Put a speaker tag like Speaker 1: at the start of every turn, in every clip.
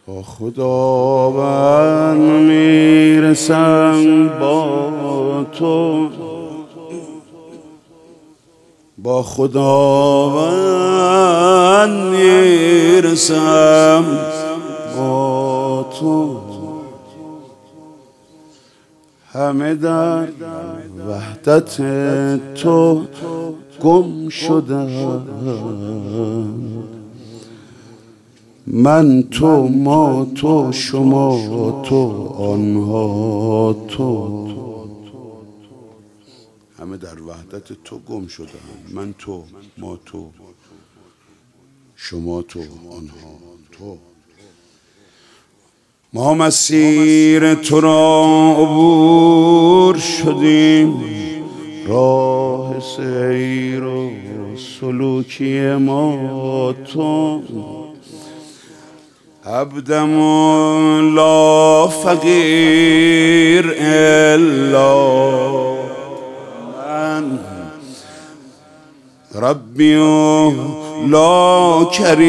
Speaker 1: با خداوند میرسم با تو، با خداوند میرسم با تو. همه در وحدت تو گم شدم، من تو، ما تو، شما تو، آنها تو. همه در وحدت تو گم شدم، من تو، ما تو، شما تو، آنها تو. ما مسیر تو را عبور شدیم، راه سیر و سلوکی ما تو. عبدم لا فقیر الا من، ربی لا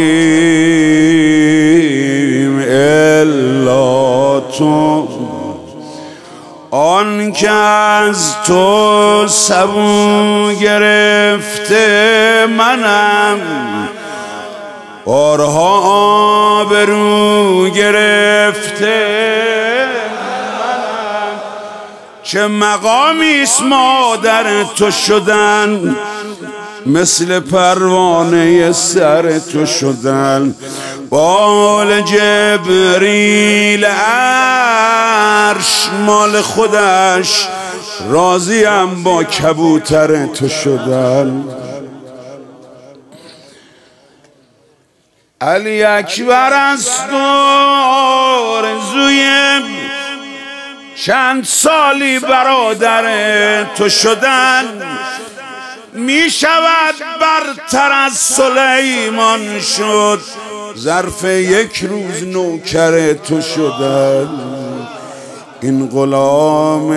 Speaker 1: کریم الا تو. آن که از تو سبو گرفته منم، بارها آبرو گرفته منم. چه مقامیست مادر تو شدن، مثل پروانه سر تو شدن. بال جبریل عرش مال خودش، راضیم با کبوتر تو شدن. علی اکبر است و آرزوی چند سالی برادر تو شدن. می شود برتر از سلیمان شد، ظرف یک روز نوکر تو شدن. این غلام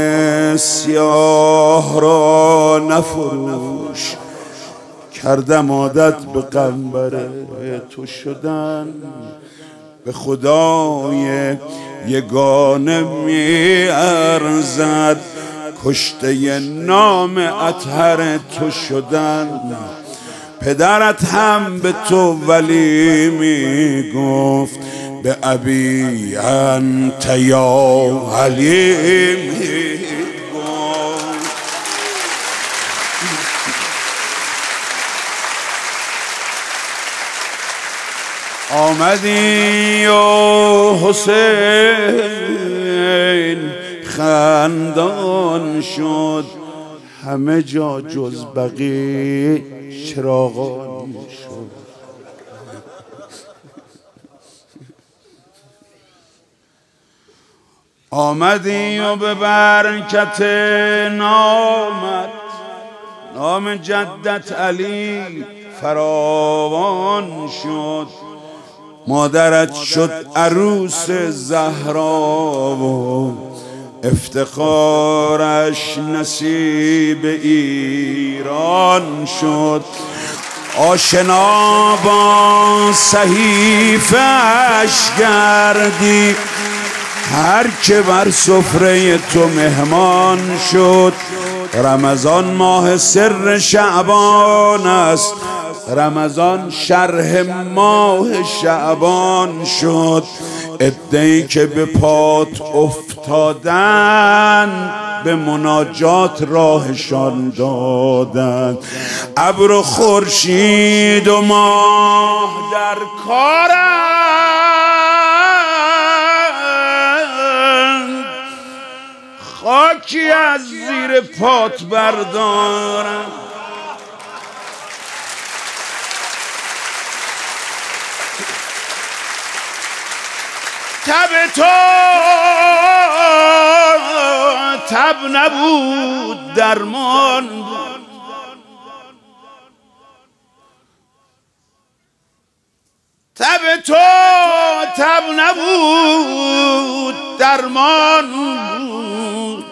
Speaker 1: سیاه را نفروش، کردم عادت به قنبر تو شدن. به خدای یگانه می ارزد، کشته نام اطهر تو شدن. پدرت هم به تو ولی می گفت، به ابی انت یا علی می گفت. آمدی یا حسین، خندان شد همه جا جز بقیه چراغان شد. آمدی و به برکت نام جدت علی فراوان شد. مادرت شد عروس زهرا و افتخارش نصیب ایران شد. آشنا با صحیفه‌اش گردی، هر که بر سفره تو مهمان شد. رمضان ماه سر شعبان است، رمضان شرح ماه شعبان شد. عده‌ای که به پات افتادن، به مناجات راهشان دادند. ابر و خورشید و ماه در کارند، خاکی از زیر پات بردارند. تب تو تب نبود، درمان بود. تب تو تب نبود، درمان بود.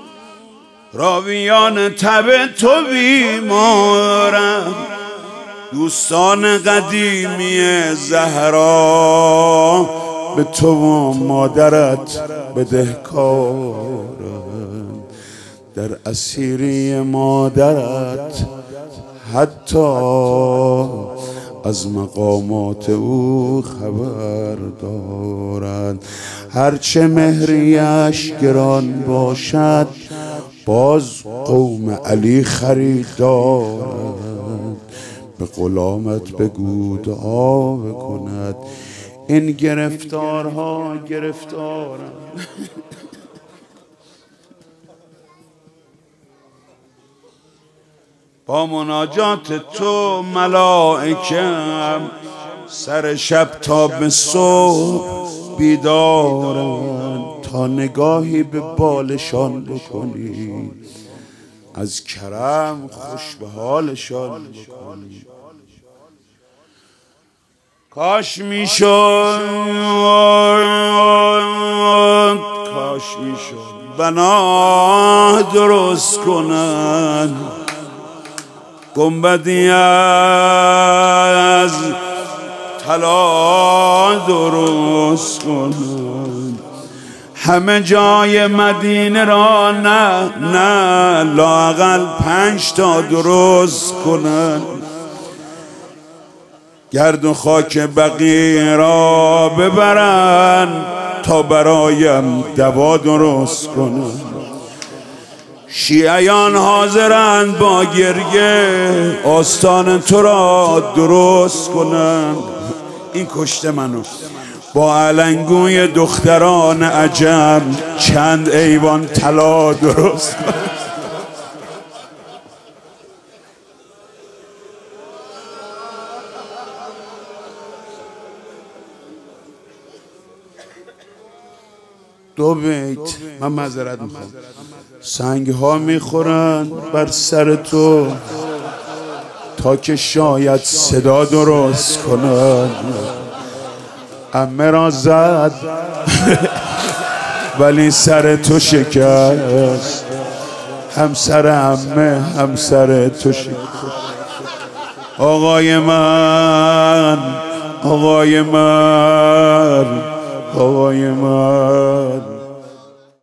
Speaker 1: راویان تب تو بیمارند، دوستان قدیمی زهرا به تو و مادرت بدهکارم، در اسیری مادرت حتی از مقامات او خبر دارند. هرچه مهریش گران باشد باز قوم علی خریدارند. به غلامت بگو دعا بکند این گرفتارها گرفتارند. با مناجات تو ملائکم سر شب تا به صبح بیدارند، تا نگاهی به بالشان بکنی از کرم خوش به حالشان بکنی. کاش میشد بنا درست کنن، گنبدی از طلا درست کنن، همه جای مدینه را نه لااقل 5 تا درست کنن، گرد و خاک بقیع را ببرن تا برایم دوا درست کنن. شیعیان حاضرند با گریه آستان تو را درست کنند. این کشته منو با علنگوی دختران عجم چند ایوان طلا درست کنند. دو بیت من معذرت میخوام. سنگ ها میخورن بر سر تو تا که شاید صدا درست کنن. عمه را زد ولی سر تو شکست، همسر عمه همسر تو شکست. آقای من آقای من آقای من